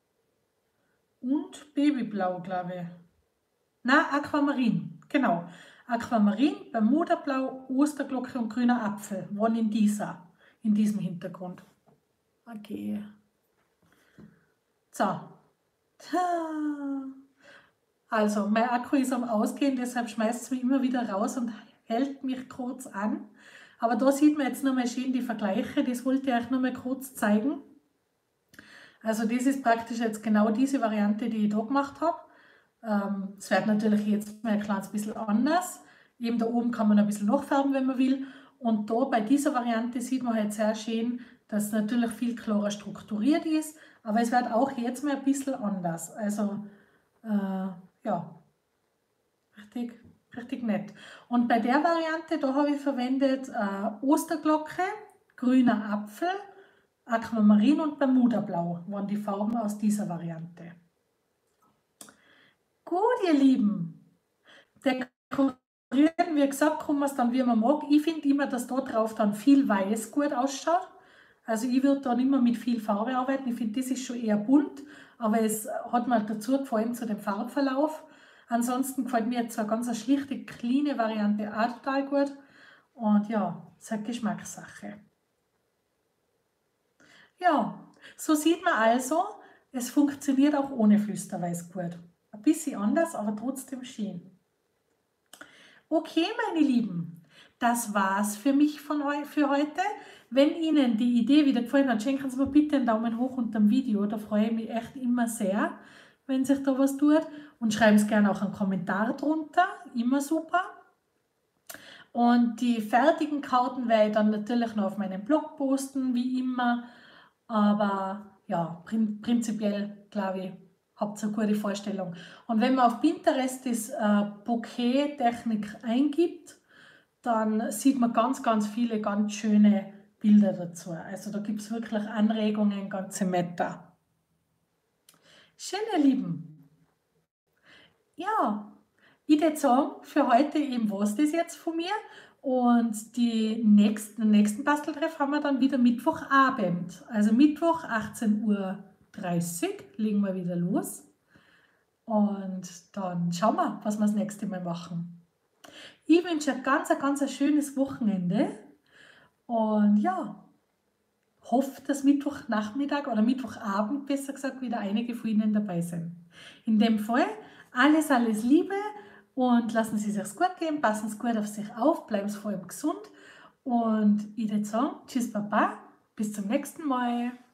und Babyblau, glaube ich. Nein, Aquamarin, genau. Aquamarin, Bermudablau, Osterglocke und grüner Apfel waren in diesem Hintergrund. Okay. So. Also, mein Akku ist am Ausgehen, deshalb schmeißt es mich immer wieder raus und hält mich kurz an. Aber da sieht man jetzt nochmal schön die Vergleiche, das wollte ich euch nochmal kurz zeigen. Also das ist praktisch jetzt genau diese Variante, die ich da gemacht habe. Es wird natürlich jetzt mal ein kleines bisschen anders. Eben da oben kann man ein bisschen nachfärben, wenn man will. Und da bei dieser Variante sieht man halt sehr schön, dass es natürlich viel klarer strukturiert ist. Aber es wird auch jetzt mal ein bisschen anders. Also ja, richtig nett. Und bei der Variante, da habe ich verwendet Osterglocke, grüner Apfel, Aquamarin und Bermudablau waren die Farben aus dieser Variante. Gut, ihr Lieben, der Wie gesagt, kann man es dann, wie man mag. Ich finde immer, dass da drauf dann viel weiß gut ausschaut. Also ich würde dann immer mit viel Farbe arbeiten. Ich finde, das ist schon eher bunt, aber es hat mir dazu gefallen zu dem Farbverlauf. Ansonsten gefällt mir jetzt so eine ganz schlichte, cleane Variante auch total gut. Und ja, es ist eine Geschmackssache. Ja, so sieht man also, es funktioniert auch ohne Flüsterweiß gut. Ein bisschen anders, aber trotzdem schön. Okay, meine Lieben, das war's für mich für heute. Wenn Ihnen die Idee wieder gefallen hat, schenken Sie mir bitte einen Daumen hoch unter dem Video. Da freue ich mich echt immer sehr, wenn sich da was tut. Und schreiben Sie gerne auch einen Kommentar drunter, immer super. Und die fertigen Karten werde ich dann natürlich noch auf meinem Blog posten, wie immer. Aber ja, prinzipiell glaube ich, habt ihr eine gute Vorstellung. Und wenn man auf Pinterest das Bouquet-Technik eingibt, dann sieht man ganz, ganz viele ganz schöne Bilder dazu. Also da gibt es wirklich Anregungen, ganze Meter. Schön, ihr Lieben. Ja, ich würde sagen, für heute eben war es das jetzt von mir. Und den nächsten Basteltreff haben wir dann wieder Mittwochabend. Also Mittwoch 18:30 Uhr legen wir wieder los. Und dann schauen wir, was wir das nächste Mal machen. Ich wünsche ein ganz schönes Wochenende. Und ja, hoffe, dass Mittwochnachmittag oder Mittwochabend, besser gesagt, wieder einige von Ihnen dabei sind. In dem Fall alles Liebe und lassen Sie es sich gut gehen, passen Sie gut auf sich auf, bleiben Sie vor allem gesund und ich würde sagen, tschüss Papa, bis zum nächsten Mal.